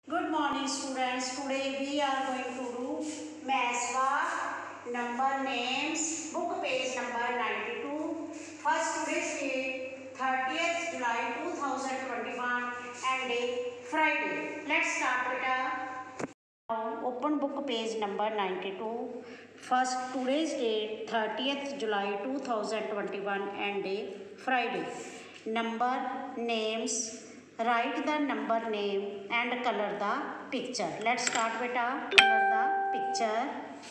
Good morning students. Today we are going to do maths work, number names, book page number 92. First today's date 30th July 2021 and day Friday. Let's start beta. Now open book page number 92. First today's date 30th July 2021 and day Friday. Number names. Write the number name and color the picture. Let's start beta. Color the picture.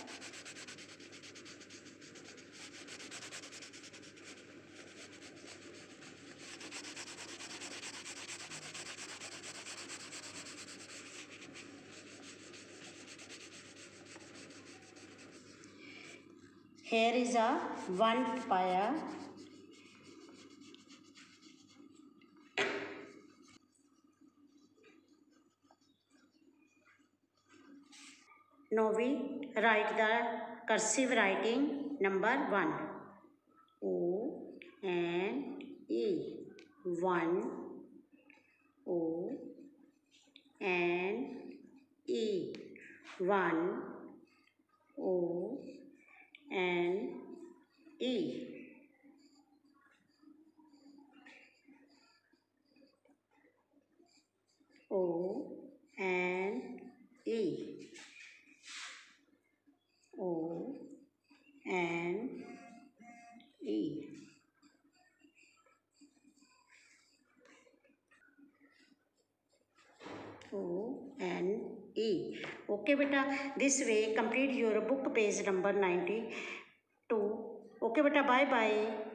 Here is a one papaya. Now we write the cursive writing number 1. O N E 1 O N E 1 O N E O N E O N E O N E. Okay beta, this way complete your book page number 92. Okay beta, bye bye.